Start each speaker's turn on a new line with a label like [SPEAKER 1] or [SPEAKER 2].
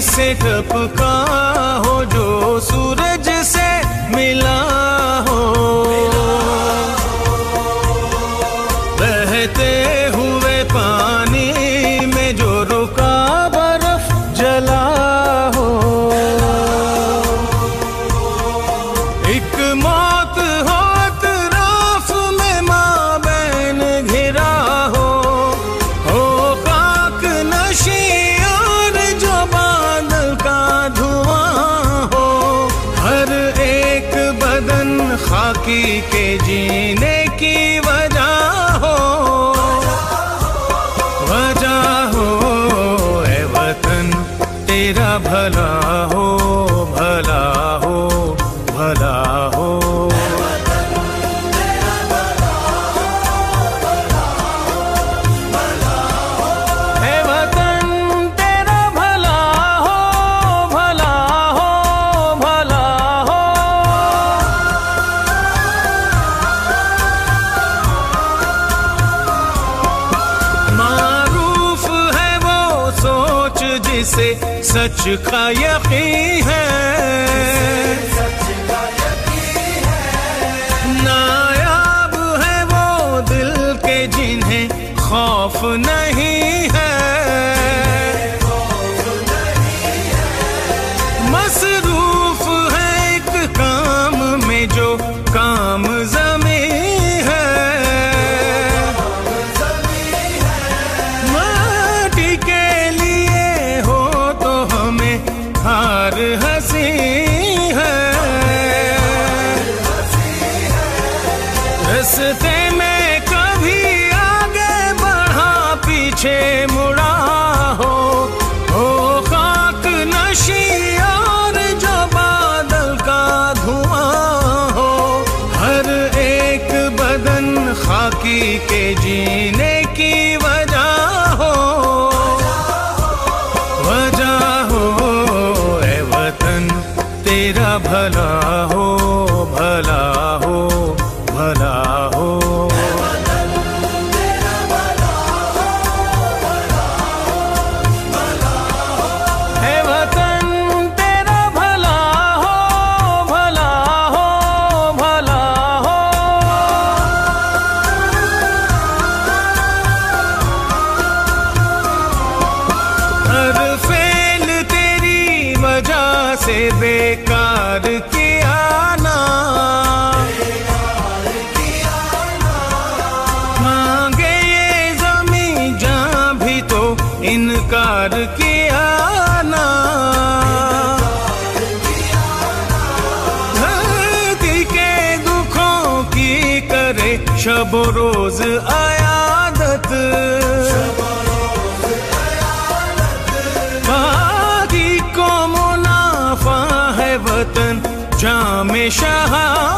[SPEAKER 1] से टपका हो, जो सूरज से मिला हो, बहते हुए पानी में जो रुका बर्फ जला हो, एक मौत हो अतराफ में माबैन घिरा हो खाक नशी और जो बादल का धुआं हो, हर एक बदन खाकी के जीने की वजह हो, ए वतन तेरा भला हो, भला हो, भला हो। ए वतन तेरा भला हो, भला हो, भला हो। मारूफ है वो सोच जिसे सच का यकीन है, नायाब है वो दिल के जिन्हें खौफ नहीं है, मसरूफ है एक काम में जो काम ज़मीं है, माटी के लिए हो तो हमें हार हंसी है, रस्ते में कभी आगे बढ़ा पीछे मुड़ा हो खाक नशी और जो बादल का धुआं हो, हर एक बदन खाकी के जीने की वजह हो, ए वतन तेरा भला हो, भला हो, भला हो। ए वतन तेरा भला हो, भला हो, भला हो। हर फेल तेरी वजह से बेकार किया ना, मांगे ये ज़मीं जहाँ भी तो इनकार किया ना, धरती के दुखों की करे शब रोज आयादत, बाकी को मुनाफा है वतन जामे शहादत।